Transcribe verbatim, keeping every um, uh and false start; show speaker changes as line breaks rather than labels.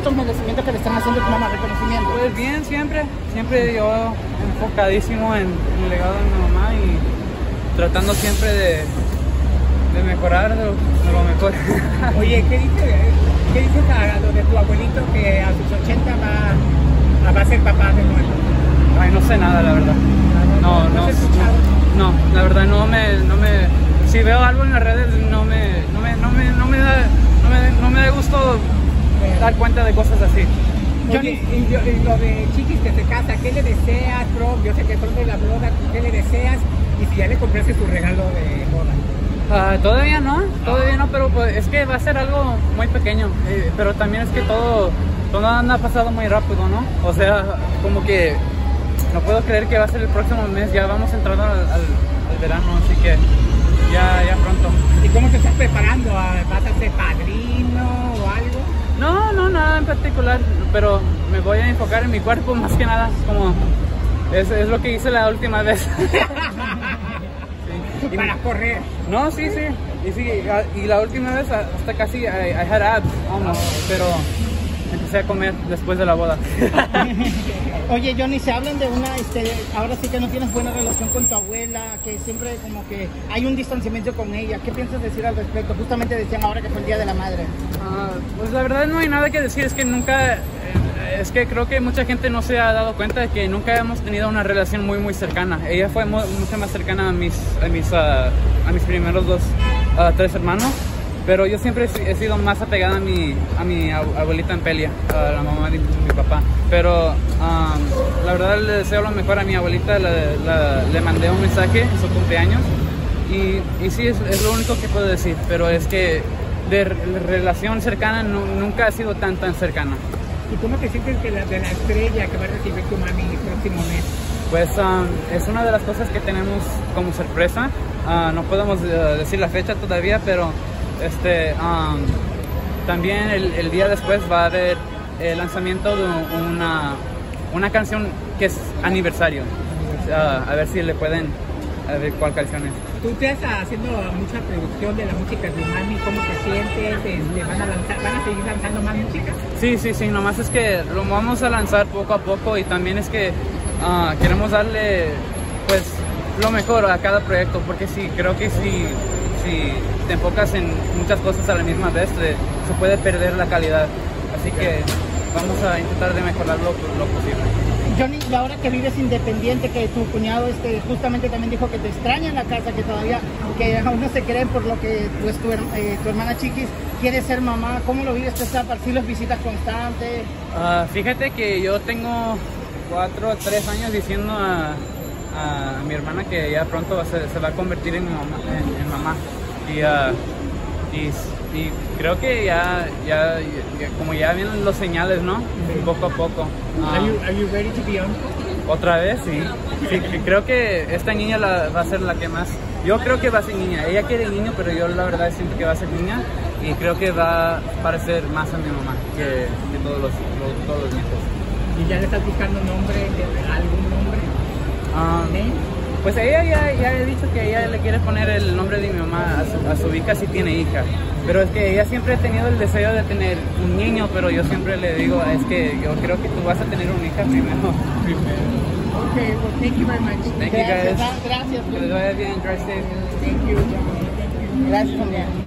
estos merecimientos que le están haciendo a tu mamá, reconocimiento?
Pues bien, siempre, siempre yo enfocadísimo en el legado de mi mamá y tratando siempre de, de mejorar de lo, de lo mejor.
Oye, ¿qué dices qué dices a lo de tu abuelito que a sus ochenta va, va a ser papá de nuevo?
Ay, no sé nada, la verdad. No, no, no, no, la verdad no me, no me, si veo algo en las redes no me, no me, no me, no me da, no me, no me da gusto dar cuenta de cosas así.
Oye, y, yo, y lo de Chiquis que se casa, ¿qué le deseas, Trump? Yo sé que Trump de la boda, ¿qué le deseas? Y si ya le compraste su regalo de boda.
Uh, todavía no, todavía no, pero pues, es que va a ser algo muy pequeño, eh, pero también es que todo, todo anda pasado muy rápido, ¿no? O sea, como que no puedo creer que va a ser el próximo mes, ya vamos entrando al, al, al verano, así que ya, ya pronto.
¿Y cómo te estás preparando? ¿Vas a ser padrino o algo?
No, no, nada en particular, pero me voy a enfocar en mi cuerpo más que nada, como es, es lo que hice la última vez.
Sí. Para correr.
No, sí, sí, y, sí, y la última vez hasta casi I, I had abs, almost, pero empecé a comer después de la boda.
Oye, Johnny, se hablan de una, este, ahora sí que no tienes buena relación con tu abuela, que siempre como que hay un distanciamiento con ella. ¿Qué piensas decir al respecto? Justamente decían ahora que fue el Día de la Madre.
Uh, pues la verdad no hay nada que decir, es que nunca, eh, es que creo que mucha gente no se ha dado cuenta de que nunca hemos tenido una relación muy muy cercana. Ella fue muy, mucho más cercana a mis, a mis, uh, a mis primeros dos, uh, tres hermanos. Pero yo siempre he sido más apegada a mi, a mi abuelita Empelia, a la mamá de mi, mi papá. Pero um, la verdad le deseo lo mejor a mi abuelita, la, la, le mandé un mensaje en su cumpleaños. Y, y sí, es, es lo único que puedo decir, pero es que de relación cercana no, nunca ha sido tan tan cercana.
¿Y cómo te sientes que la, de la estrella que va a recibir tu mami el próximo mes?
Pues um, es una de las cosas que tenemos como sorpresa. Uh, no podemos uh, decir la fecha todavía, pero Este, um, también el, el día después va a haber el lanzamiento de una, una canción que es aniversario. Uh, a ver si le pueden, a ver cuál canción es.
Tú estás haciendo mucha producción de la música de mami, ¿cómo te sientes? ¿Te van a lanzar, van a seguir lanzando más música?
Sí, sí, sí, nomás es que lo vamos a lanzar poco a poco y también es que uh, queremos darle pues lo mejor a cada proyecto, porque sí, creo que sí. Si te enfocas en muchas cosas a la misma vez, se, se puede perder la calidad. Así que vamos a intentar de mejorar lo, lo posible.
Johnny, y ahora que vives independiente, que tu cuñado este, justamente también dijo que te extraña en la casa, que todavía, que aún no se creen por lo que pues, tu, eh, tu hermana Chiquis quiere ser mamá, ¿cómo lo vives? ¿Te está si los visitas constantes?
Uh, fíjate que yo tengo cuatro o tres años diciendo a... a mi hermana que ya pronto va a ser, se va a convertir en, mi mamá, en, en mamá y, uh, y, y creo que ya, ya, ya como ya vienen los señales, ¿no? Sí. Poco a poco. Uh,
are you, are you ready to be uncle?
Otra vez, sí. Sí, creo que esta niña la, va a ser la que más, yo creo que va a ser niña, ella quiere niño, pero yo la verdad siento que va a ser niña y creo que va a parecer más a mi mamá que, que todos los, los, todos los nietos.
¿Y ya le estás buscando nombre, algún nombre?
Um, pues ella ya, ya he dicho que ella le quiere poner el nombre de mi mamá a su, a su hija si tiene hija, pero es que ella siempre ha tenido el deseo de tener un niño, pero yo siempre le digo, es que yo creo que tú vas a tener una hija primero. primero.
Okay, well, thank you very much.
Thank you guys.
Gracias.
Que les vaya bien, drive safe.
Thank you, John.
Gracias, familia.